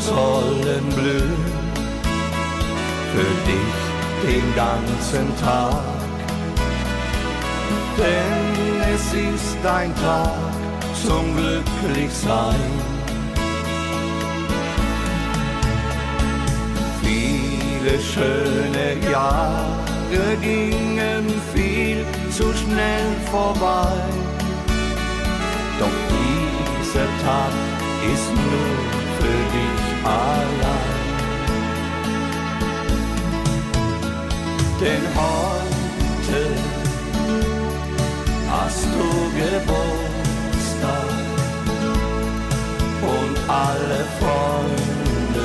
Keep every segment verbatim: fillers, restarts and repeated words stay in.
sollen blühen für dich den ganzen Tag. Denn es ist ein Tag zum Glücklichsein. Viele schöne Jahre gingen viel zu schnell vorbei. Doch dieser Tag ist nur für dich allein. Denn heute hast du Geburtstag und alle Freunde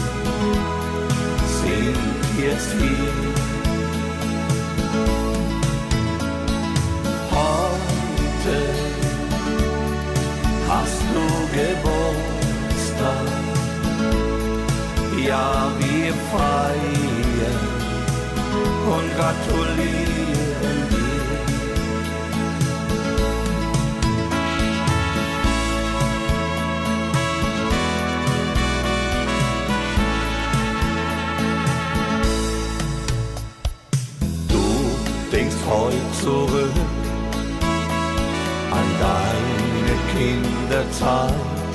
sind jetzt hier. Heute hast du Geburtstag, ja, wir feiern und gratulieren dir. Du denkst heute zurück an deine Kinderzeit,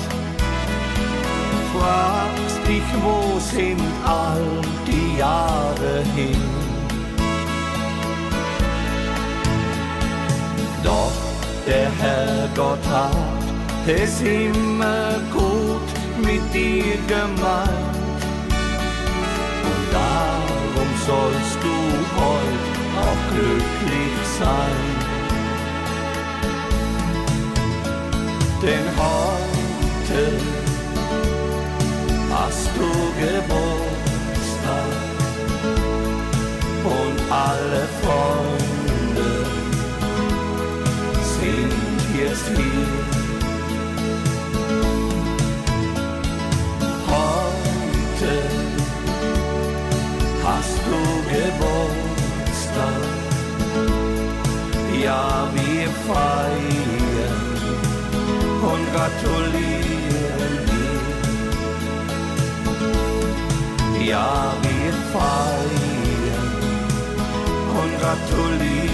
fragst dich, wo sind all die Jahre hin? Doch der Herrgott hat es immer gut mit dir gemeint, und darum sollst du heute auch glücklich sein. Denn heute hast du Geburtstag und alle Freunde sind jetzt hier. Heute hast du Geburtstag, ja, wir feiern und gratulieren dir. Ja, wir feiern und gratulieren.